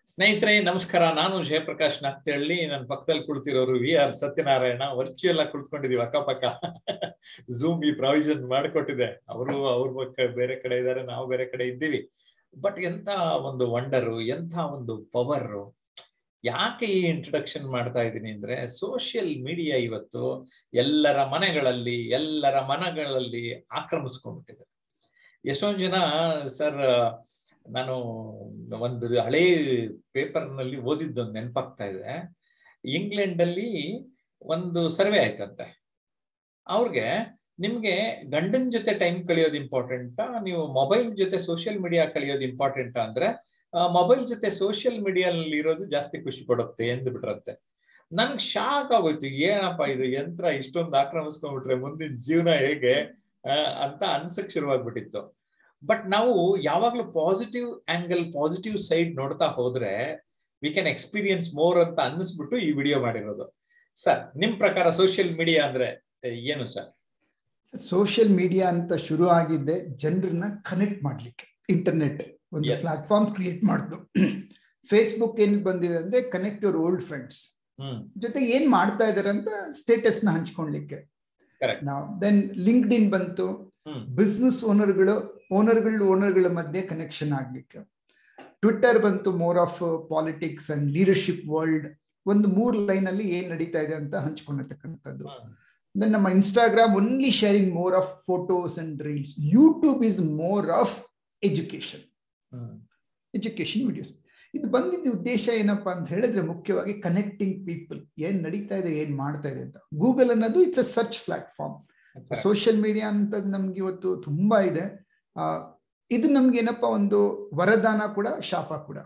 ಸ್ನೇಹಿತರೆ ನಮಸ್ಕಾರ. ನಾನು ಜಯಪ್ರಕಾಶ್ ನಾಗ್ತಿಹಳ್ಳಿ. ನನ್ನ ಪಕ್ಕದಲ್ಲಿ ಕುಳಿತಿರೋರು VR ಸತ್ಯನಾರಾಯಣ. ವರ್ಚುವಲ್ ಆಗಿ ಕುಳಿತುಕೊಂಡಿದೀವಿ ಅಕ್ಕಪಕ್ಕ. ಝೂಮ್ ಈ ಪ್ರಾವಿಷನ್ ಮಾಡಿಕೊಟ್ಟಿದೆ. ಅವ್ರ ಬೇರೆ ಕಡೆ ಇದ್ದಾರೆ, ನಾವು ಬೇರೆ ಕಡೆ ಇದ್ದೀವಿ. ಬಟ್ ಎಂತ ಒಂದು ವಂಡರು, ಎಂತ ಒಂದು ಪವರ್. ಯಾಕೆ ಈ ಇಂಟ್ರೊಡಕ್ಷನ್ ಮಾಡ್ತಾ ಇದ್ದೀನಿ ಅಂದ್ರೆ, ಸೋಷಿಯಲ್ ಮೀಡಿಯಾ ಇವತ್ತು ಎಲ್ಲರ ಮನಗಳಲ್ಲಿ ಆಕ್ರಮಿಸ್ಕೊಂಡ್ಬಿಟ್ಟಿದೆ. ಎಷ್ಟೊಂದು ಜನ ಸರ್, ನಾನು ಒಂದು ಹಳೇ ಪೇಪರ್ ನಲ್ಲಿ ಓದಿದ್ದೊಂದು ನೆನಪಾಗ್ತಾ ಇದೆ. ಇಂಗ್ಲೆಂಡ್ ಅಲ್ಲಿ ಒಂದು ಸರ್ವೆ ಆಯ್ತಂತೆ. ಅವ್ರಿಗೆ ನಿಮ್ಗೆ ಗಂಡನ ಜೊತೆ ಟೈಮ್ ಕಳಿಯೋದು ಇಂಪಾರ್ಟೆಂಟಾ, ನೀವು ಮೊಬೈಲ್ ಜೊತೆ ಸೋಷಿಯಲ್ ಮೀಡಿಯಾ ಕಳಿಯೋದು ಇಂಪಾರ್ಟೆಂಟಾ ಅಂದ್ರೆ, ಮೊಬೈಲ್ ಜೊತೆ ಸೋಷಿಯಲ್ ಮೀಡಿಯಾನಲ್ಲಿ ಇರೋದು ಜಾಸ್ತಿ ಖುಷಿ ಕೊಡುತ್ತೆ ಎಂದ್ಬಿಟ್ರಂತೆ. ನನ್ಗೆ ಶಾಕ್ ಆಗೋಯ್ತು. ಏನಪ್ಪಾ ಇದು ಯಂತ್ರ ಇಷ್ಟೊಂದು ಆಕ್ರಮಿಸ್ಕೊಂಡ್ಬಿಟ್ರೆ ಮುಂದಿನ ಜೀವನ ಹೇಗೆ ಅಂತ ಅನ್ಸಕ್ ಶುರುವಾಗ್ಬಿಟ್ಟಿತ್ತು. ಬಟ್ ನಾವು ಯಾವಾಗ್ಲೂ ಪಾಸಿಟಿವ್ ಆಂಗಲ್, ಪಾಸಿಟಿವ್ ಸೈಡ್ ನೋಡ್ತಾ ಹೋದ್ರೆ ವಿ ಕ್ಯಾನ್ ಎಕ್ಸ್ಪೀರಿಯನ್ಸ್ ಮೋರ್ ಅಂತ ಅನ್ನಿಸ್ಬಿಟ್ಟು ಈ ವಿಡಿಯೋ ಮಾಡಿರೋದು. ಸರ್, ನಿಮ್ ಪ್ರಕಾರ ಸೋಷಿಯಲ್ ಮೀಡಿಯಾ ಅಂದ್ರೆ ಏನು ಸರ್? ಸೋಷಿಯಲ್ ಮೀಡಿಯಾ ಅಂತ ಶುರು ಆಗಿದ್ದೆ ಜನರನ್ನ ಕನೆಕ್ಟ್ ಮಾಡ್ಲಿಕ್ಕೆ. ಇಂಟರ್ನೆಟ್ ಒಂದು ಪ್ಲಾಟ್ಫಾರ್ಮ್ ಕ್ರಿಯೇಟ್ ಮಾಡ್ತು. ಫೇಸ್ಬುಕ್ ಏನ್ ಬಂದಿದೆ ಅಂದ್ರೆ ಕನೆಕ್ಟ್ ಯುವರ್ ಓಲ್ಡ್ ಫ್ರೆಂಡ್ಸ್, ಜೊತೆ ಏನ್ ಮಾಡ್ತಾ ಇದಾರೆ ಅಂತ ಸ್ಟೇಟಸ್ ನ ಹಂಚ್ಕೊಳ್ಲಿಕ್ಕೆ. ದೆನ್ ಲಿಂಕ್ಡ್ ಇನ್ ಬಂತು, ಬಿಸ್ನೆಸ್ ಓನರ್ಗಳ ಮಧ್ಯೆ ಕನೆಕ್ಷನ್ ಆಗ್ಲಿಕ್ಕೆ. ಟ್ವಿಟರ್ ಬಂತು, more of politics and leadership world. ಒಂದು 3 ಲೈನ್ ಅಲ್ಲಿ ಏನ್ ನಡೀತಾ ಇದೆ ಅಂತ ಹಂಚ್ಕೊಂಡಿರ್ತಕ್ಕಂಥದ್ದು. ದೆನ್ ನಮ್ಮ Instagram only sharing more of photos and reels. YouTube is more of education videos. ಇದು ಬಂದಿದ್ದ ಉದ್ದೇಶ ಏನಪ್ಪಾ ಅಂತ ಹೇಳಿದ್ರೆ, ಮುಖ್ಯವಾಗಿ ಕನೆಕ್ಟಿಂಗ್ ಪೀಪಲ್, ಏನ್ ನಡೀತಾ ಇದೆ, ಏನ್ ಮಾಡ್ತಾ ಇದೆ ಅಂತ. ಗೂಗಲ್ ಅನ್ನೋದು it's a search platform. Social media ಅಂತ ನಮ್ಗೆ ಇವತ್ತು ತುಂಬಾ ಇದೆ. ಇದು ನಮ್ಗೆ ಏನಪ್ಪಾ ಒಂದು ವರದಾನ ಕೂಡ, ಶಾಪ ಕೂಡ.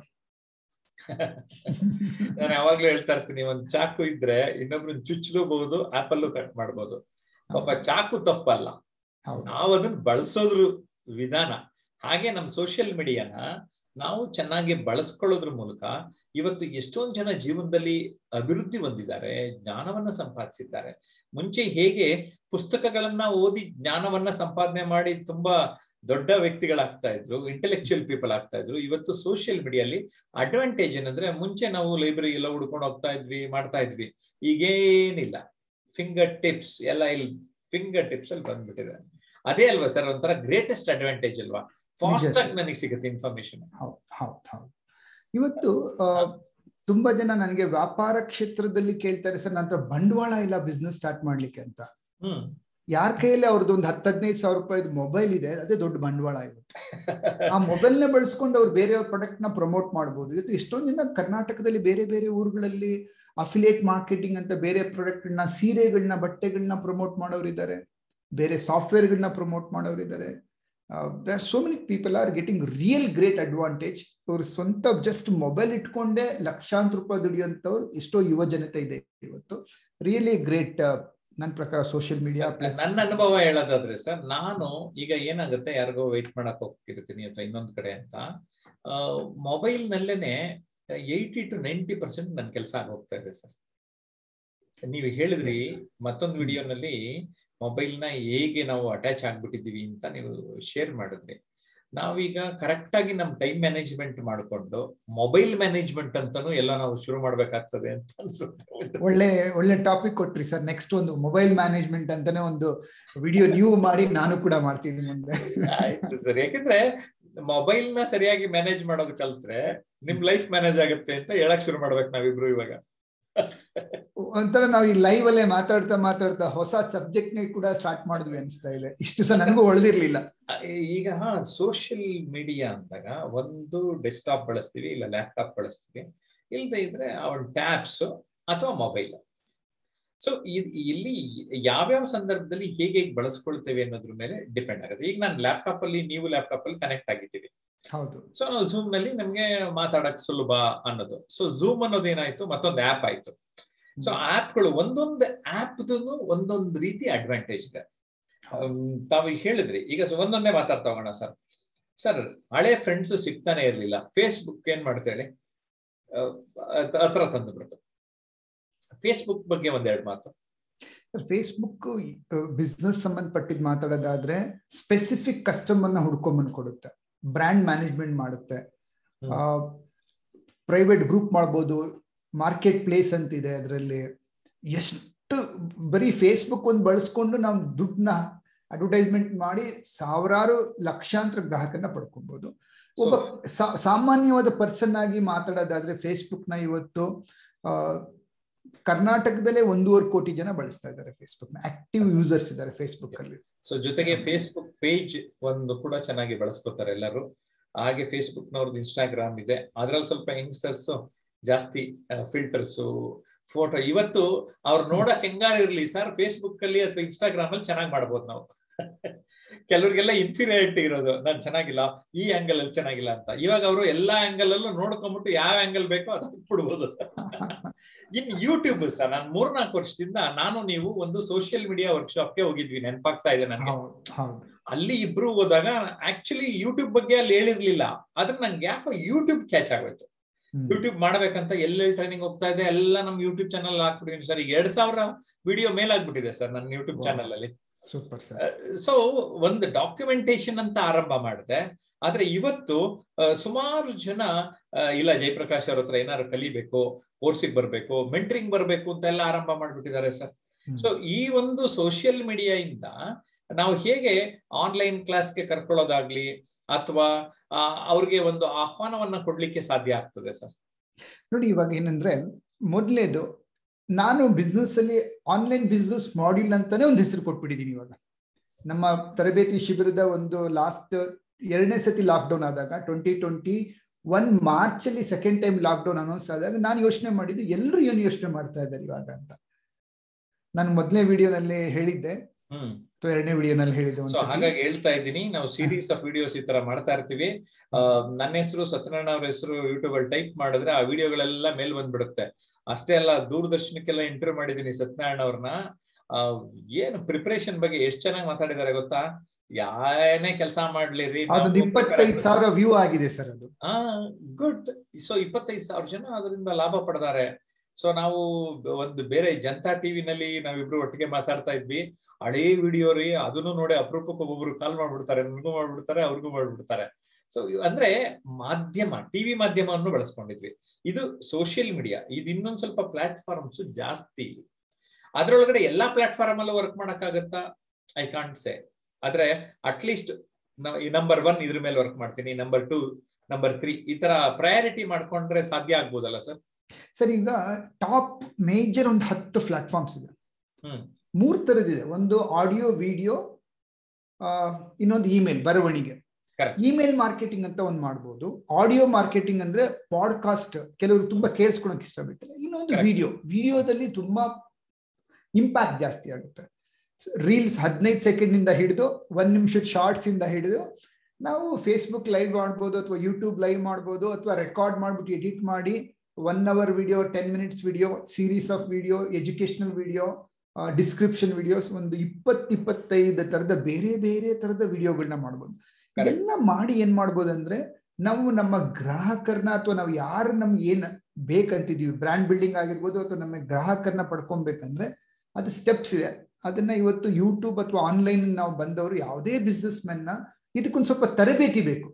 ನಾನು ಯಾವಾಗ್ಲೂ ಹೇಳ್ತಾ ಇರ್ತೀನಿ, ಒಂದ್ ಚಾಕು ಇದ್ರೆ ಇನ್ನೊಬ್ರು ಚುಚ್ಚಲೂಬಹುದು, ಆಪಲ್ಲು ಕಟ್ ಮಾಡ್ಬೋದು. ಪಾಪ ಚಾಕು ತಪ್ಪಲ್ಲ, ನಾವು ಅದನ್ನ ಬಳಸೋದ್ರ ವಿಧಾನ. ಹಾಗೆ ನಮ್ ಸೋಷಿಯಲ್ ಮೀಡಿಯಾನ ನಾವು ಚೆನ್ನಾಗಿ ಬಳಸ್ಕೊಳ್ಳೋದ್ರ ಮೂಲಕ ಇವತ್ತು ಎಷ್ಟೊಂದು ಜನ ಜೀವನದಲ್ಲಿ ಅಭಿವೃದ್ಧಿ ಹೊಂದಿದ್ದಾರೆ, ಜ್ಞಾನವನ್ನ ಸಂಪಾದಿಸಿದ್ದಾರೆ. ಮುಂಚೆ ಹೇಗೆ ಪುಸ್ತಕಗಳನ್ನ ಓದಿ ಜ್ಞಾನವನ್ನ ಸಂಪಾದನೆ ಮಾಡಿ ತುಂಬಾ ದೊಡ್ಡ ವ್ಯಕ್ತಿಗಳಾಗ್ತಾ ಇದ್ರು, ಇಂಟೆಲೆಕ್ಚುಯಲ್ ಪೀಪಲ್ ಆಗ್ತಾ ಇದ್ರು. ಇವತ್ತು ಸೋಷಿಯಲ್ ಮೀಡಿಯಲ್ಲಿ ಅಡ್ವಾಂಟೇಜ್ ಏನಂದ್ರೆ, ಮುಂಚೆ ನಾವು ಲೈಬ್ರರಿ ಎಲ್ಲ ಹುಡ್ಕೊಂಡು ಮಾಡ್ತಾ ಇದ್ವಿ. ಈಗೇನಿಲ್ಲ, ಫಿಂಗರ್ ಟಿಪ್ಸ್ ಎಲ್ಲ ಇಲ್ಲಿ ಫಿಂಗರ್ ಟಿಪ್ಸ್ ಅಲ್ಲಿ ಬಂದ್ಬಿಟ್ಟಿದೆ. ಅದೇ ಅಲ್ವಾ ಸರ್ ಒಂಥರ ಗ್ರೇಟೆಸ್ಟ್ ಅಡ್ವಾಂಟೇಜ್ ಅಲ್ವಾ? ಫಾಸ್ಟ್ ಆಗಿ ನನಗೆ ಸಿಗುತ್ತೆ ಇನ್ಫಾರ್ಮೇಶನ್. ಹೌದು. ಇವತ್ತು ತುಂಬಾ ಜನ ನನಗೆ ವ್ಯಾಪಾರ ಕ್ಷೇತ್ರದಲ್ಲಿ ಕೇಳ್ತಾರೆ, ಸರ್ ನಂತರ ಬಂಡವಾಳ ಇಲ್ಲ ಬಿಸ್ನೆಸ್ ಸ್ಟಾರ್ಟ್ ಮಾಡ್ಲಿಕ್ಕೆ ಅಂತ. ಯಾರ ಕೈಯಲ್ಲಿ ಅವ್ರದ್ದು ಒಂದು 10-15 ಸಾವಿರ ರೂಪಾಯಿ ಮೊಬೈಲ್ ಇದೆ, ಅದೇ ದೊಡ್ಡ ಬಂಡವಾಳ ಇವತ್ತು. ಆ ಮೊಬೈಲ್ ನ ಬಳಸ್ಕೊಂಡು ಅವ್ರು ಬೇರೆಯವ್ರ ಪ್ರಾಡಕ್ಟ್ ನ ಪ್ರಮೋಟ್ ಮಾಡಬಹುದು. ಇವತ್ತು ಎಷ್ಟೊಂದು ಜನ ಕರ್ನಾಟಕದಲ್ಲಿ ಬೇರೆ ಬೇರೆ ಊರುಗಳಲ್ಲಿ ಅಫಿಲಿಯೇಟ್ ಮಾರ್ಕೆಟಿಂಗ್ ಅಂತ ಬೇರೆ ಪ್ರಾಡಕ್ಟ್ ನ, ಸೀರೆಗಳನ್ನ, ಬಟ್ಟೆಗಳನ್ನ ಪ್ರಮೋಟ್ ಮಾಡೋರಿದ್ದಾರೆ, ಬೇರೆ ಸಾಫ್ಟ್ವೇರ್ಗಳನ್ನ ಪ್ರಮೋಟ್ ಮಾಡೋರಿದ್ದಾರೆ. there are so many people are getting real great advantage. ಅವ್ರು ಸ್ವಂತ ಜಸ್ಟ್ ಮೊಬೈಲ್ ಇಟ್ಕೊಂಡೆ ಲಕ್ಷಾಂತರ ರೂಪಾಯಿ ದುಡಿಯುವಂತವ್ರು ಎಷ್ಟೋ ಯುವ ಜನತೆ ಇದೆ ಇವತ್ತು. ರಿಯಲಿ ಗ್ರೇಟ್ ನನ್ನ ಪ್ರಕಾರ ಸೋಷಿಯಲ್ ಮೀಡಿಯಾ. ನನ್ನ ಅನುಭವ ಹೇಳೋದಾದ್ರೆ ಸರ್, ನಾನು ಈಗ ಏನಾಗುತ್ತೆ, ಯಾರಿಗೋ ವೆಯ್ಟ್ ಮಾಡಕ್ ಹೋಗ್ತಿರ್ತೀನಿ ಅಥವಾ ಇನ್ನೊಂದ್ ಕಡೆ ಅಂತ, ಮೊಬೈಲ್ ನಲ್ಲೇನೆ 80 to 90% ನನ್ನ ಕೆಲಸ ಆಗೋಗ್ತಾ ಇದೆ ಸರ್. ನೀವು ಹೇಳಿದ್ರಿ ಮತ್ತೊಂದು ವಿಡಿಯೋನಲ್ಲಿ ಮೊಬೈಲ್ ನ ಹೇಗೆ ನಾವು ಅಟ್ಯಾಚ್ ಆಗ್ಬಿಟ್ಟಿದೀವಿ ಅಂತ ನೀವು ಶೇರ್ ಮಾಡಿದ್ರಿ. ನಾವೀಗ ಕರೆಕ್ಟ್ ಆಗಿ ನಮ್ ಟೈಮ್ ಮ್ಯಾನೇಜ್ಮೆಂಟ್ ಮಾಡ್ಕೊಂಡು ಮೊಬೈಲ್ ಮ್ಯಾನೇಜ್ಮೆಂಟ್ ಅಂತಾನು ಎಲ್ಲ ನಾವು ಶುರು ಮಾಡ್ಬೇಕಾಗ್ತದೆ ಅಂತ ಅನ್ಸುತ್ತೆ. ಒಳ್ಳೆ ಟಾಪಿಕ್ ಕೊಟ್ರಿ ಸರ್. ನೆಕ್ಸ್ಟ್ ಒಂದು ಮೊಬೈಲ್ ಮ್ಯಾನೇಜ್ಮೆಂಟ್ ಅಂತಾನೆ ಒಂದು ವಿಡಿಯೋ ನೀವು ಮಾಡಿ, ನಾನು ಕೂಡ ಮಾಡ್ತೀನಿ ಮುಂದೆ. ಆಯ್ತು ಸರ್. ಯಾಕಂದ್ರೆ ಮೊಬೈಲ್ ನ ಸರಿಯಾಗಿ ಮ್ಯಾನೇಜ್ ಮಾಡೋದು ಕಲ್ತ್ರೆ ನಿಮ್ ಲೈಫ್ ಮ್ಯಾನೇಜ್ ಆಗುತ್ತೆ ಅಂತ ಹೇಳಕ್ ಶುರು ಮಾಡ್ಬೇಕು ನಾವಿಬ್ರು ಇವಾಗ. ಒಂಥರ ನಾವು ಈ ಲೈವ್ ಅಲ್ಲೇ ಮಾತಾಡ್ತಾ ಹೊಸ ಸಬ್ಜೆಕ್ಟ್ ಕೂಡ ಸ್ಟಾರ್ಟ್ ಮಾಡಿದ್ವಿ ಅನ್ಸ್ತಾ ಇದೆ. ಇಷ್ಟು ಸಹ ನನಗೂ ಒಳ್ದಿರ್ಲಿಲ್ಲ. ಈಗ ಸೋಷಿಯಲ್ ಮೀಡಿಯಾ ಅಂದಾಗ ಒಂದು ಡೆಸ್ಕ್ಟಾಪ್ ಬಳಸ್ತೀವಿ, ಇಲ್ಲ ಲ್ಯಾಪ್ಟಾಪ್ ಬಳಸ್ತೀವಿ, ಇಲ್ಲದೆ ಇದ್ರೆ ಟ್ಯಾಬ್ಸ್ ಅಥವಾ ಮೊಬೈಲ್. ಸೊ ಇಲ್ಲಿ ಯಾವ್ಯಾವ ಸಂದರ್ಭದಲ್ಲಿ ಹೇಗೆ ಬಳಸ್ಕೊಳ್ತೇವೆ ಅನ್ನೋದ್ರ ಮೇಲೆ ಡಿಪೆಂಡ್ ಆಗುತ್ತೆ. ಈಗ ನಾನು ಲ್ಯಾಪ್ಟಾಪ್ ಅಲ್ಲಿ, ನೀವು ಲ್ಯಾಪ್ಟಾಪ್ ಅಲ್ಲಿ ಕನೆಕ್ಟ್ ಆಗಿದ್ದೀವಿ. ಹೌದು. ಸೊ ನಾವು ಝೂಮ್ ನಲ್ಲಿ ನಮ್ಗೆ ಮಾತಾಡಕ್ ಸುಲಭ ಅನ್ನೋದು. ಸೊ ಝೂಮ್ ಅನ್ನೋದು ಏನಾಯ್ತು, ಮತ್ತೊಂದು ಆಪ್ ಆಯ್ತು. ಸೊ ಆಪ್ಗಳು, ಒಂದೊಂದು ಆಪ್ ಒಂದೊಂದು ರೀತಿ ಅಡ್ವಾಂಟೇಜ್ ಇದೆ. ತಾವು ಹೇಳಿದ್ರಿ, ಈಗ ಒಂದೊಂದೇ ಮಾತಾಡ್ತಾ ಹೋಗೋಣ ಸರ್. ಸರ್, ಹಳೆ ಫ್ರೆಂಡ್ಸ್ ಸಿಗ್ತಾನೆ ಇರ್ಲಿಲ್ಲ. ಫೇಸ್ಬುಕ್ ಏನ್ ಮಾಡ್ತೇಳಿ ಹತ್ರ ತಂದು ಬಿಡ್ತು. ಫೇಸ್ಬುಕ್ ಬಗ್ಗೆ ಒಂದೆರಡು ಮಾತು. ಫೇಸ್ಬುಕ್ ಬಿಸ್ನೆಸ್ ಸಂಬಂಧಪಟ್ಟಿದ್ ಮಾತಾಡೋದಾದ್ರೆ ಸ್ಪೆಸಿಫಿಕ್ ಕಸ್ಟಮರ್ ನ ಹುಡ್ಕೊಂಡ್ಬಂದ್ ಕೊಡುತ್ತೆ, ಬ್ರ್ಯಾಂಡ್ ಮ್ಯಾನೇಜ್ಮೆಂಟ್ ಮಾಡುತ್ತೆ, ಪ್ರೈವೇಟ್ ಗ್ರೂಪ್ ಮಾಡ್ಬೋದು, ಮಾರ್ಕೆಟ್ ಪ್ಲೇಸ್ ಅಂತಿದೆ, ಅದರಲ್ಲಿ ಎಷ್ಟು ಬರೀ ಫೇಸ್ಬುಕ್ ಒಂದು ಬಳಸ್ಕೊಂಡು ನಾವು ದುಡ್ಡನ್ನ ಅಡ್ವರ್ಟೈಸ್ಮೆಂಟ್ ಮಾಡಿ ಸಾವಿರಾರು ಲಕ್ಷಾಂತರ ಗ್ರಾಹಕರನ್ನ ಪಡ್ಕೊಬಹುದು. ಒಬ್ಬ ಸಾಮಾನ್ಯವಾದ ಪರ್ಸನ್ ಆಗಿ ಮಾತಾಡೋದಾದ್ರೆ ಫೇಸ್ಬುಕ್ ನ ಇವತ್ತು ಕರ್ನಾಟಕದಲ್ಲೇ 1.5 ಕೋಟಿ ಜನ ಬಳಸ್ತಾ ಇದ್ದಾರೆ. ಫೇಸ್ಬುಕ್ ನ ಆಕ್ಟಿವ್ ಯೂಸರ್ಸ್ ಇದ್ದಾರೆ ಫೇಸ್ಬುಕ್ ಅಲ್ಲಿ. ಸೊ ಜೊತೆಗೆ ಫೇಸ್ಬುಕ್ ಪೇಜ್ ಒಂದು ಕೂಡ ಚೆನ್ನಾಗಿ ಬಳಸ್ಕೊತಾರೆ ಎಲ್ಲರೂ. ಹಾಗೆ ಫೇಸ್ಬುಕ್ ನವ್ರದ್ದು ಇನ್ಸ್ಟಾಗ್ರಾಮ್ ಇದೆ, ಅದ್ರಲ್ಲಿ ಸ್ವಲ್ಪ ಯಂಗ್ಸ್ಟರ್ಸ್ ಜಾಸ್ತಿ ಫಿಲ್ಟರ್ಸ್ ಫೋಟೋ. ಇವತ್ತು ಅವ್ರು ನೋಡಕ್ ಹೆಂಗಾರ ಇರ್ಲಿ ಸರ್, ಫೇಸ್ಬುಕ್ ಅಲ್ಲಿ ಅಥವಾ ಇನ್ಸ್ಟಾಗ್ರಾಮ್ ಅಲ್ಲಿ ಚೆನ್ನಾಗಿ ಮಾಡ್ಬೋದು ನಾವು. ಕೆಲವ್ರಿಗೆಲ್ಲ ಇನ್ಫೀರಿಯಾರಿಟಿ ಇರೋದು, ನಾನ್ ಚೆನ್ನಾಗಿಲ್ಲ, ಈ ಆಂಗಲ್ ಅಲ್ಲಿ ಚೆನ್ನಾಗಿಲ್ಲ ಅಂತ. ಇವಾಗ ಅವರು ಎಲ್ಲಾ ಆಂಗಲ್ ಅಲ್ಲೂ ನೋಡ್ಕೊಂಡ್ಬಿಟ್ಟು ಯಾವ ಆಂಗಲ್ ಬೇಕೋ ಅದು ಬಿಡ್ಬೋದು. ಇನ್ ಯೂಟ್ಯೂಬ್ ಸರ್, ನಾನು 3-4 ವರ್ಷದಿಂದ ನಾನು ನೀವು ಒಂದು ಸೋಷಿಯಲ್ ಮೀಡಿಯಾ ವರ್ಕ್ಶಾಪ್ಗೆ ಹೋಗಿದ್ವಿ, ನೆನಪಾಗ್ತಾ ಇದೆ ನನಗೆ. ಅಲ್ಲಿ ಇಬ್ರು ಹೋದಾಗ ಆಕ್ಚುಲಿ ಯೂಟ್ಯೂಬ್ ಬಗ್ಗೆ ಅಲ್ಲಿ ಹೇಳಿರ್ಲಿಲ್ಲ, ಆದ್ರೆ ನಂಗೆ ಯಾಕೋ ಯೂಟ್ಯೂಬ್ ಕ್ಯಾಚ್ ಆಗೋಯ್ತು. ಯೂಟ್ಯೂಬ್ ಮಾಡ್ಬೇಕಂತ ಎಲ್ಲೆಲ್ಲಿ ಟ್ರೈನಿಂಗ್ ಹೋಗ್ತಾ ಇದೆ ಎಲ್ಲ ನಮ್ ಯೂಟ್ಯೂಬ್ ಚಾನಲ್ ಹಾಕ್ಬಿಟ್ಟಿದ್ದೀನಿ ಸರ್. ಈಗ 2,000 ವಿಡಿಯೋ ಮೇಲ್ ಆಗ್ಬಿಟ್ಟಿದೆ ಸರ್ ನನ್ನ ಯೂಟ್ಯೂಬ್ ಚಾನಲ್ ಅಲ್ಲಿ. ಸೊ ಒಂದು ಡಾಕ್ಯುಮೆಂಟೇಶನ್ ಅಂತ ಆರಂಭ ಮಾಡಿದೆ. ಆದ್ರೆ ಇವತ್ತು ಸುಮಾರು ಜನ ಇಲ್ಲ ಜಯಪ್ರಕಾಶ್ ಅವ್ರ ಹತ್ರ ಏನಾದ್ರು ಕಲಿಬೇಕು, ಕೋರ್ಸಿಗೆ ಬರ್ಬೇಕು, ಮೆಂಟರಿಂಗ್ ಬರ್ಬೇಕು ಅಂತ ಎಲ್ಲ ಆರಂಭ ಮಾಡ್ಬಿಟ್ಟಿದ್ದಾರೆ ಸರ್. ಸೊ ಈ ಒಂದು ಸೋಷಿಯಲ್ ಮೀಡಿಯಾ ಇಂದ ನಾವು ಹೇಗೆ ಆನ್ಲೈನ್ ಕ್ಲಾಸ್ಗೆ ಕರ್ಕೊಳ್ಳೋದಾಗ್ಲಿ ಅಥವಾ ಅವ್ರಿಗೆ ಒಂದು ಆಹ್ವಾನವನ್ನ ಕೊಡ್ಲಿಕ್ಕೆ ಸಾಧ್ಯ ಆಗ್ತದೆ ಸರ್? ನೋಡಿ, ಇವಾಗ ಏನಂದ್ರೆ ಮೊದಲೇದು ನಾನು ಬಿಸ್ನೆಸ್ ಅಲ್ಲಿ ಆನ್ಲೈನ್ ಬಿಸ್ನೆಸ್ ಮಾಡ್ಯೂಲ್ ಅಂತಾನೆ ಒಂದು ಹೆಸರು ಕೊಟ್ಬಿಟ್ಟಿದ್ದೀನಿ. ಇವಾಗ ನಮ್ಮ ತರಬೇತಿ ಶಿಬಿರದ ಒಂದು ಲಾಸ್ಟ್ 2ನೇ ಸತಿ ಲಾಕ್ಡೌನ್ ಆದಾಗ 2021 ಮಾರ್ಚ್ ಅಲ್ಲಿ ಸೆಕೆಂಡ್ ಟೈಮ್ ಲಾಕ್ಡೌನ್ ಅನೌನ್ಸ್ ಆದಾಗ ನಾನು ಯೋಚನೆ ಮಾಡಿದ್ದು ಎಲ್ಲರೂ ಏನು ಯೋಚನೆ ಮಾಡ್ತಾ ಇದ್ದಾರೆ ಇವಾಗ ಅಂತ. ನಾನು ಮೊದಲನೇ ವಿಡಿಯೋನಲ್ಲಿ ಹೇಳಿದ್ದೆ, 2ನೇ ವಿಡಿಯೋನಲ್ಲಿ ಹೇಳಿದ್ದೆ. ಹಾಗಾಗಿ ಹೇಳ್ತಾ ಇದ್ದೀನಿ, ನಾವು ಸೀರೀಸ್ ಆಫ್ ವಿಡಿಯೋಸ್ ಈ ತರ ಮಾಡ್ತಾ ಇರ್ತೀವಿ. ನನ್ನ ಹೆಸರು ಸತ್ಯನಾರಾಯಣ ಅವ್ರ ಹೆಸರು ಯೂಟ್ಯೂಬ್ ಅಲ್ಲಿ ಟೈಪ್ ಮಾಡಿದ್ರೆ ಆ ವಿಡಿಯೋಗಳೆಲ್ಲ ಮೇಲ್ ಬಂದ್ಬಿಡುತ್ತೆ. ಅಷ್ಟೇ ಅಲ್ಲ, ದೂರದರ್ಶನಕ್ಕೆಲ್ಲ ಇಂಟರ್ವ್ಯೂ ಮಾಡಿದೀನಿ ಸತ್ಯನಾರಾಯಣ ಅವ್ರನ್ನ. ಏನು ಪ್ರಿಪರೇಷನ್ ಬಗ್ಗೆ ಎಷ್ಟು ಚೆನ್ನಾಗಿ ಮಾತಾಡಿದ್ದಾರೆ ಗೊತ್ತಾ? ಯಾನೇ ಕೆಲಸ ಮಾಡ್ಲಿರಿ, 25,000 ವ್ಯೂ ಆಗಿದೆ ಸರ್ ಅದು. ಗುಡ್. ಸೊ 25,000 ಜನ ಅದರಿಂದ ಲಾಭ ಪಡೆದಾರೆ. ಸೊ ನಾವು ಒಂದು ಬೇರೆ ಜನತಾ ಟಿವಿನಲ್ಲಿ ನಾವಿಬ್ರು ಒಟ್ಟಿಗೆ ಮಾತಾಡ್ತಾ ಇದ್ವಿ. ಹಳೇ ವಿಡಿಯೋ ರೀ, ಅದನ್ನು ನೋಡಿ ಅಪರೂಪಕ್ಕೆ ಒಬ್ಬೊಬ್ರು ಕಾಲ್ ಮಾಡ್ಬಿಡ್ತಾರೆ, ನನಗೂ ಮಾಡ್ಬಿಡ್ತಾರೆ, ಅವ್ರಿಗೂ ಮಾಡ್ಬಿಡ್ತಾರೆ. ಸೊ ಅಂದ್ರೆ ಮಾಧ್ಯಮ, ಟಿವಿ ಮಾಧ್ಯಮವನ್ನು ಬಳಸ್ಕೊಂಡಿದ್ವಿ. ಇದು ಸೋಷಿಯಲ್ ಮೀಡಿಯಾ. ಇದು ಇನ್ನೊಂದ್ ಸ್ವಲ್ಪ ಪ್ಲಾಟ್ಫಾರ್ಮ್ಸ್ ಜಾಸ್ತಿ. ಅದ್ರೊಳಗಡೆ ಎಲ್ಲಾ ಪ್ಲಾಟ್ಫಾರ್ಮ್ ಅಲ್ಲೂ ವರ್ಕ್ ಮಾಡಕ್ಕಾಗತ್ತಾ? I can't say. ಆದ್ರೆ ಅಟ್ಲೀಸ್ಟ್ ನಂಬರ್ 1 ಇದ್ರ ಮೇಲೆ ವರ್ಕ್ ಮಾಡ್ತೀನಿ, ನಂಬರ್ 2, ನಂಬರ್ 3 ಈ ತರ ಪ್ರಯಾರಿಟಿ ಮಾಡ್ಕೊಂಡ್ರೆ ಸಾಧ್ಯ ಆಗ್ಬೋದಲ್ಲ ಸರ್? ಸರ್, ಈಗ ಟಾಪ್ ಮೇಜರ್ ಒಂದು 10 ಪ್ಲಾಟ್ಫಾರ್ಮ್ಸ್ ಇದೆ. 3 ತರದಿದೆ. ಒಂದು ಆಡಿಯೋ, ವಿಡಿಯೋ, ಇನ್ನೊಂದು ಇಮೇಲ್, ಬರವಣಿಗೆ. ಇಮೇಲ್ ಮಾರ್ಕೆಟಿಂಗ್ ಅಂತ ಒಂದು ಮಾಡ್ಬೋದು. ಆಡಿಯೋ ಮಾರ್ಕೆಟಿಂಗ್ ಅಂದ್ರೆ ಪಾಡ್ಕಾಸ್ಟ್, ಕೆಲವರು ತುಂಬಾ ಕೇಳಿಸ್ಕೊಳಕ್ ಇಷ್ಟಪಡ್ತಾರೆ. ಇನ್ನೊಂದು ವಿಡಿಯೋದಲ್ಲಿ ತುಂಬಾ ಇಂಪ್ಯಾಕ್ಟ್ ಜಾಸ್ತಿ ಆಗುತ್ತೆ. ರೀಲ್ಸ್ 15 ಸೆಕೆಂಡ್ ಇಂದ ಹಿಡಿದು 1 ನಿಮಿಷದ ಶಾರ್ಟ್ಸ್ ಇಂದ ಹಿಡಿದು ನಾವು ಫೇಸ್ಬುಕ್ ಲೈವ್ ಮಾಡ್ಬೋದು, ಅಥವಾ ಯೂಟ್ಯೂಬ್ ಲೈವ್ ಮಾಡ್ಬೋದು, ಅಥವಾ ರೆಕಾರ್ಡ್ ಮಾಡ್ಬಿಟ್ಟು ಎಡಿಟ್ ಮಾಡಿ 1 hour video, 10 minutes video, series of video, educational video, description videos, ಒಂದು 20-25 ತರದ ಬೇರೆ ಬೇರೆ ತರದ ವಿಡಿಯೋಗಳನ್ನ ಮಾಡ್ಬೋದು. ಇದೆಲ್ಲ ಮಾಡಿ ಏನ್ ಮಾಡ್ಬೋದು ಅಂದ್ರೆ, ನಾವು ನಮ್ಮ ಗ್ರಾಹಕರನ್ನ ಅಥವಾ ನಾವು ಯಾರು ನಮ್ಗೆ ಏನ್ ಬೇಕಂತಿದೀವಿ, ಬ್ರ್ಯಾಂಡ್ ಬಿಲ್ಡಿಂಗ್ ಆಗಿರ್ಬೋದು, ಅಥವಾ ನಮ್ಮ ಗ್ರಾಹಕರನ್ನ ಪಡ್ಕೊಬೇಕಂದ್ರೆ ಅದು ಸ್ಟೆಪ್ಸ್ ಇದೆ. ಅದನ್ನ ಇವತ್ತು ಯೂಟ್ಯೂಬ್ ಅಥವಾ ಆನ್ಲೈನ್ ನಾವು ಬಂದವರು ಯಾವುದೇ ಬಿಸ್ನೆಸ್ ಮೆನ್ ನ ಇದಕ್ಕೊಂದು ಸ್ವಲ್ಪ ತರಬೇತಿ ಬೇಕು.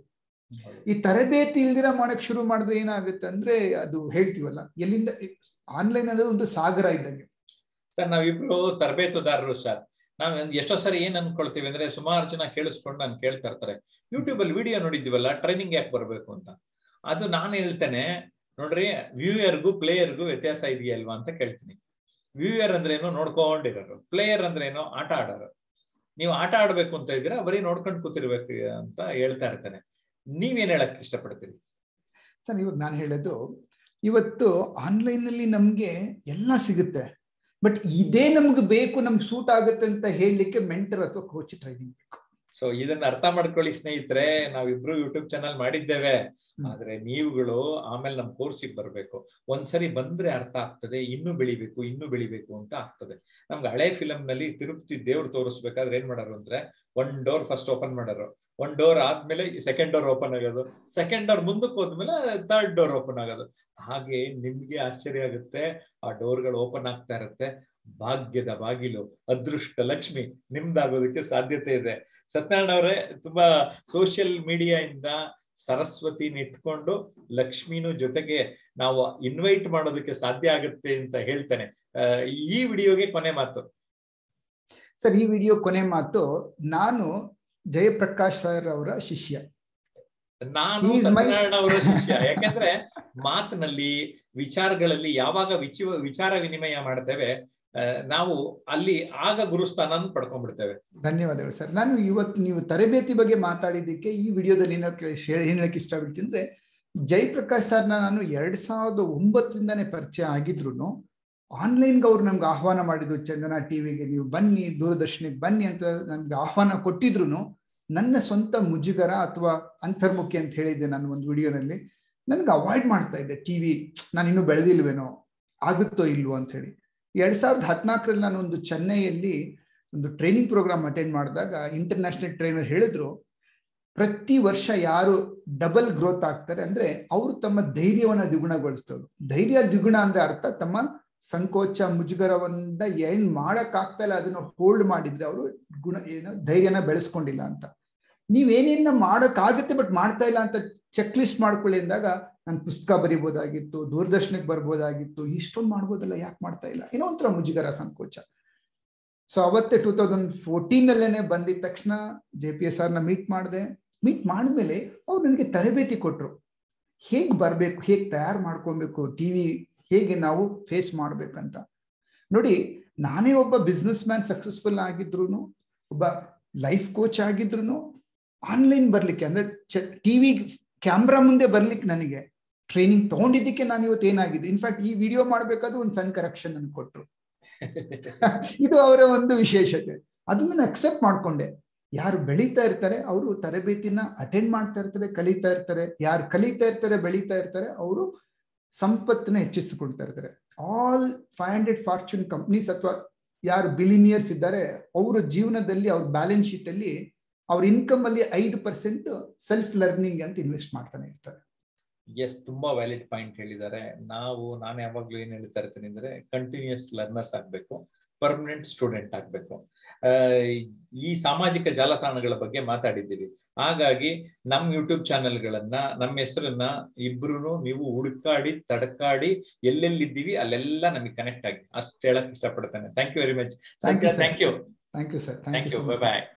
ಈ ತರಬೇತಿ ಇಲ್ದಿರ ಮಾಡಕ್ ಶುರು ಮಾಡಿದ್ರೆ ಏನಾಗುತ್ತೆ ಅಂದ್ರೆ, ಅದು ಹೇಳ್ತೀವಲ್ಲ, ಎಲ್ಲಿಂದ ಆನ್ಲೈನ್ ಅನ್ನೋದು ಒಂದು ಸಾಗರ ಇದ್ದಂಗೆ. ಸರ್, ನಾವಿಬ್ರು ತರಬೇತುದಾರರು ಸರ್. ನಾವ್ ಎಷ್ಟೋ ಸರಿ ಏನ್ ಅನ್ಕೊಳ್ತೀವಿ ಅಂದ್ರೆ, ಸುಮಾರು ಜನ ಕೇಳಿಸ್ಕೊಂಡು ನಾನು ಕೇಳ್ತಾ ಇರ್ತಾರೆ, ಯೂಟ್ಯೂಬ್ ಅಲ್ಲಿ ವಿಡಿಯೋ ನೋಡಿದ್ದೀವಲ್ಲ, ಟ್ರೈನಿಂಗ್ ಯಾಕೆ ಬರ್ಬೇಕು ಅಂತ. ಅದು ನಾನು ಹೇಳ್ತೇನೆ, ನೋಡ್ರಿ, ವ್ಯೂಯರ್ಗೂ ಪ್ಲೇಯರ್ಗೂ ವ್ಯತ್ಯಾಸ ಇದೆಯಲ್ವಾ ಅಂತ ಕೇಳ್ತೀನಿ. ವ್ಯೂಯರ್ ಅಂದ್ರೆ ಏನೋ ನೋಡ್ಕೊಂಡಿರೋರು, ಪ್ಲೇಯರ್ ಅಂದ್ರೆ ಏನೋ ಆಟ ಆಡೋರು. ನೀವು ಆಟ ಆಡ್ಬೇಕು ಅಂತ ಇದ್ದೀರಾ, ಬರೀ ನೋಡ್ಕೊಂಡು ಕೂತಿರ್ಬೇಕು ಅಂತ ಹೇಳ್ತಾ ಇರ್ತಾನೆ. ನೀವೇನ್ ಹೇಳಕ್ ಇಷ್ಟಪಡ್ತೀರಿ ಸರ್? ಇವಾಗ ನಾನು ಹೇಳೋದು, ಇವತ್ತು ಆನ್ಲೈನ್ ಅಲ್ಲಿ ನಮ್ಗೆ ಎಲ್ಲ ಸಿಗುತ್ತೆ, ಬಟ್ ಇದೇ ನಮ್ಗೆ ಬೇಕು, ನಮ್ಗೆ ಸೂಟ್ ಆಗುತ್ತೆ ಅಂತ ಹೇಳಲಿಕ್ಕೆ ಮೆಂಟರ್ ಅಥವಾ ಕೋಚ್ ಟ್ರೈನಿಂಗ್ ಬೇಕು. ಸೊ ಇದನ್ನ ಅರ್ಥ ಮಾಡ್ಕೊಳ್ಳಿ ಸ್ನೇಹಿತರೆ. ನಾವಿಬ್ರು ಯೂಟ್ಯೂಬ್ ಚಾನಲ್ ಮಾಡಿದ್ದೇವೆ, ಆದ್ರೆ ನೀವುಗಳು ಆಮೇಲೆ ನಮ್ ಕೋರ್ಸಿಗೆ ಬರ್ಬೇಕು. ಒಂದ್ಸರಿ ಬಂದ್ರೆ ಅರ್ಥ ಆಗ್ತದೆ, ಇನ್ನೂ ಬೆಳಿಬೇಕು ಅಂತ ಆಗ್ತದೆ. ನಮ್ಗೆ ಹಳೆ ಫಿಲಮ್ ನಲ್ಲಿ ತಿರುಪತಿ ದೇವ್ರು ತೋರಿಸ್ಬೇಕಾದ್ರೆ ಏನ್ ಮಾಡೋರು ಅಂದ್ರೆ, 1 ಡೋರ್ ಫಸ್ಟ್ ಓಪನ್ ಮಾಡೋರು, 1 ಡೋರ್ ಆದ್ಮೇಲೆ 2nd ಡೋರ್ ಓಪನ್ ಆಗೋದು, 2nd ಡೋರ್ ಮುಂದಕ್ಕೆ ಹೋದ್ಮೇಲೆ 3rd ಡೋರ್ ಓಪನ್ ಆಗೋದು. ಹಾಗೆ ನಿಮ್ಗೆ ಆಶ್ಚರ್ಯ ಆಗುತ್ತೆ, ಆ ಡೋರ್ಗಳು ಓಪನ್ ಆಗ್ತಾ ಇರುತ್ತೆ. ಭಾಗ್ಯದ ಬಾಗಿಲು, ಅದೃಷ್ಟ ಲಕ್ಷ್ಮಿ ನಿಮ್ದಾಗೋದಕ್ಕೆ ಸಾಧ್ಯತೆ ಇದೆ. ಸತ್ಯನಾರಾಯಣ ಅವರೇ, ತುಂಬಾ ಸೋಷಿಯಲ್ ಮೀಡಿಯಾ ಇಂದ ಸರಸ್ವತಿನ ಇಟ್ಕೊಂಡು ಲಕ್ಷ್ಮಿನೂ ಜೊತೆಗೆ ನಾವು ಇನ್ವೈಟ್ ಮಾಡೋದಕ್ಕೆ ಸಾಧ್ಯ ಆಗುತ್ತೆ ಅಂತ ಹೇಳ್ತೇನೆ. ಈ ವಿಡಿಯೋಗೆ ಕೊನೆ ಮಾತು ಸರ್. ಈ ವಿಡಿಯೋ ಕೊನೆ ಮಾತು, ನಾನು ಜಯಪ್ರಕಾಶ್ ಸರ್ ಅವರ ಶಿಷ್ಯ, ನಾನು ಸತ್ಯನಾರಾಯಣ ಅವರ ಶಿಷ್ಯ. ಯಾಕಂದ್ರೆ ಮಾತಿನಲ್ಲಿ, ವಿಚಾರಗಳಲ್ಲಿ ಯಾವಾಗ ವಿಚಾರ ವಿನಿಮಯ ಮಾಡ್ತೇವೆ ನಾವು, ಅಲ್ಲಿ ಆಗ ಗುರುಸ್ಥಾನ ಪಡ್ಕೊಂಡ್ಬಿಡ್ತೇವೆ. ಧನ್ಯವಾದಗಳು ಸರ್. ನಾನು ಇವತ್ತು ನೀವು ತರಬೇತಿ ಬಗ್ಗೆ ಮಾತಾಡಿದ್ದಕ್ಕೆ ಈ ವಿಡಿಯೋದಲ್ಲಿ ಹೇಳಕ್ಕೆ ಇಷ್ಟಪಡ್ತೀನಿ ಅಂದ್ರೆ, ಜಯಪ್ರಕಾಶ್ ಸರ್ನ ನಾನು 2009 ಪರಿಚಯ ಆಗಿದ್ರು ಆನ್ಲೈನ್ಗೆ ಅವ್ರು ನಮ್ಗೆ ಆಹ್ವಾನ ಮಾಡಿದ್ರು. ಚಂದನ ಟಿವಿಗೆ ನೀವು ಬನ್ನಿ, ದೂರದರ್ಶನಕ್ಕೆ ಬನ್ನಿ ಅಂತ ನಮ್ಗೆ ಆಹ್ವಾನ ಕೊಟ್ಟಿದ್ರು. ನನ್ನ ಸ್ವಂತ ಮುಜುಗರ ಅಥವಾ ಅಂತರ್ಮುಖಿ ಅಂತ ಹೇಳಿದ್ದೆ ನಾನು ಒಂದು ವಿಡಿಯೋನಲ್ಲಿ. ನನ್ಗೆ ಅವಾಯ್ಡ್ ಮಾಡ್ತಾ ಇದ್ದೆ ಟಿವಿ, ನಾನು ಇನ್ನೂ ಬೆಳೆದಿಲ್ವೇನೋ, ಆಗುತ್ತೋ ಇಲ್ವೋ ಅಂತ ಹೇಳಿ. 2014 ನಾನು ಒಂದು ಚೆನ್ನೈಯಲ್ಲಿ ಒಂದು ಟ್ರೈನಿಂಗ್ ಪ್ರೋಗ್ರಾಮ್ ಅಟೆಂಡ್ ಮಾಡಿದಾಗ ಇಂಟರ್ನ್ಯಾಷನಲ್ ಟ್ರೈನರ್ ಹೇಳಿದ್ರು, ಪ್ರತಿ ವರ್ಷ ಯಾರು ಡಬಲ್ ಗ್ರೋತ್ ಆಗ್ತಾರೆ ಅಂದ್ರೆ ಅವರು ತಮ್ಮ ಧೈರ್ಯವನ್ನ ದ್ವಿಗುಣಗೊಳಿಸ್ತವ್ರು. ಧೈರ್ಯ ದ್ವಿಗುಣ ಅಂದ್ರೆ ಅರ್ಥ ತಮ್ಮ ಸಂಕೋಚ ಮುಜುಗರವನ್ನ ಏನ್ ಮಾಡಕ್ ಆಗ್ತಾ ಇಲ್ಲ ಅದನ್ನ ಹೋಲ್ಡ್ ಮಾಡಿದ್ರೆ ಅವರು ಧೈರ್ಯನ ಬೆಳೆಸ್ಕೊಂಡಿಲ್ಲ ಅಂತ. ನೀವೇನೇನ ಮಾಡಕ್ ಆಗತ್ತೆ ಬಟ್ ಮಾಡ್ತಾ ಇಲ್ಲ ಅಂತ ಚೆಕ್ ಲಿಸ್ಟ್ ಮಾಡ್ಕೊಳ್ಳಿ ಅಂದಾಗ, ನಾನು ಪುಸ್ತಕ ಬರಿಬೋದಾಗಿತ್ತು, ದೂರದರ್ಶನಕ್ಕೆ ಬರ್ಬೋದಾಗಿತ್ತು, ಇಷ್ಟೊಂದು ಮಾಡ್ಬೋದಲ್ಲ, ಯಾಕೆ ಮಾಡ್ತಾ ಇಲ್ಲ, ಏನೋ ಒಂಥರ ಮುಜುಗರ, ಸಂಕೋಚ. ಸೊ ಅವತ್ತೇ 2014 ಬಂದಿದ ತಕ್ಷಣ JPS ನ ಮೀಟ್ ಮಾಡಿದೆ. ಮೀಟ್ ಮಾಡಿದ್ಮೇಲೆ ಅವ್ರು ನನಗೆ ತರಬೇತಿ ಕೊಟ್ರು, ಹೇಗ್ ಬರ್ಬೇಕು, ಹೇಗ್ ತಯಾರು ಮಾಡ್ಕೊಬೇಕು, ಟಿವಿ ಹೇಗೆ ನಾವು ಫೇಸ್ ಮಾಡ್ಬೇಕಂತ. ನೋಡಿ, ನಾನೇ ಒಬ್ಬ ಬಿಸ್ನೆಸ್ ಮ್ಯಾನ್ ಸಕ್ಸಸ್ಫುಲ್ ಆಗಿದ್ರು, ಒಬ್ಬ ಲೈಫ್ ಕೋಚ್ ಆಗಿದ್ರು, ಆನ್ಲೈನ್ ಬರ್ಲಿಕ್ಕೆ ಅಂದ್ರೆ ಟಿವಿ ಕ್ಯಾಮ್ರಾ ಮುಂದೆ ಬರ್ಲಿಕ್ಕೆ ನನಗೆ ಟ್ರೈನಿಂಗ್ ತಗೊಂಡಿದ್ದಕ್ಕೆ ನಾನು ಇವತ್ತು ಏನಾಗಿದೆ. ಇನ್ಫ್ಯಾಕ್ಟ್ ಈ ವಿಡಿಯೋ ಮಾಡ್ಬೇಕಾದ್ರೂ ಒಂದು ಸಣ್ಣ ಕರೆಕ್ಷನ್ ನನ್ಗೆ ಕೊಟ್ರು. ಇದು ಅವರ ಒಂದು ವಿಶೇಷತೆ. ಅದನ್ನ ನಾನು ಅಕ್ಸೆಪ್ಟ್ ಮಾಡ್ಕೊಂಡೆ. ಯಾರು ಬೆಳೀತಾ ಇರ್ತಾರೆ ಅವರು ತರಬೇತಿನ ಅಟೆಂಡ್ ಮಾಡ್ತಾ ಇರ್ತಾರೆ, ಕಲಿತಾ ಇರ್ತಾರೆ. ಯಾರು ಕಲಿತಾ ಇರ್ತಾರೆ, ಬೆಳೀತಾ ಇರ್ತಾರೆ, ಅವರು ಸಂಪತ್ತನ್ನ ಹೆಚ್ಚಿಸಿಕೊಳ್ತಾ ಇರ್ತಾರೆ. ಆಲ್ 500 ಫಾರ್ಚೂನ್ ಕಂಪ್ನೀಸ್ ಅಥವಾ ಯಾರು ಬಿಲಿನಿಯರ್ಸ್ ಇದ್ದಾರೆ, ಅವರ ಜೀವನದಲ್ಲಿ ಅವ್ರ ಬ್ಯಾಲೆನ್ಸ್ ಶೀಟ್ ಅಲ್ಲಿ ಅವ್ರ ಇನ್ಕಮ್ ಅಲ್ಲಿ 5% ಸೆಲ್ಫ್ ಲರ್ನಿಂಗ್ ಅಂತ ಇನ್ವೆಸ್ಟ್ ಮಾಡ್ತಾನೆ ಇರ್ತಾರೆ. ಎಸ್, ತುಂಬಾ ವ್ಯಾಲಿಡ್ ಪಾಯಿಂಟ್ ಹೇಳಿದ್ದಾರೆ. ನಾನು ಯಾವಾಗ್ಲೂ ಏನ್ ಹೇಳ್ತಾ ಇರ್ತೀನಿ ಅಂದ್ರೆ, ಕಂಟಿನ್ಯೂಸ್ ಲರ್ನರ್ಸ್ ಆಗ್ಬೇಕು, ಪರ್ಮನೆಂಟ್ ಸ್ಟೂಡೆಂಟ್ ಆಗ್ಬೇಕು. ಈ ಸಾಮಾಜಿಕ ಜಾಲತಾಣಗಳ ಬಗ್ಗೆ ಮಾತಾಡಿದ್ದೀವಿ. ಹಾಗಾಗಿ ನಮ್ಮ ಯೂಟ್ಯೂಬ್ ಚಾನೆಲ್ಗಳನ್ನ, ನಮ್ಮ ಹೆಸರನ್ನ ಇಬ್ರು ನೀವು ಹುಡುಕಾಡಿ ತಡಕಾಡಿ ಎಲ್ಲೆಲ್ಲಿದ್ದೀವಿ ಅಲ್ಲೆಲ್ಲ ನಮಗೆ ಕನೆಕ್ಟ್ ಆಗಿ ಅಷ್ಟು ಹೇಳಕ್ ಇಷ್ಟಪಡ್ತೇನೆ. Thank you very much. Thank you. Thank you sir. Thank you. Bye.